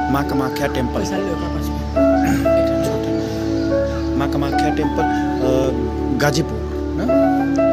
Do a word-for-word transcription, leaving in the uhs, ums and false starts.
माँ कामाख्या टेम्पल, पैसा ले लो पापा से। माँ कामाख्या टेम्पल, अ, गाजीपुर ना।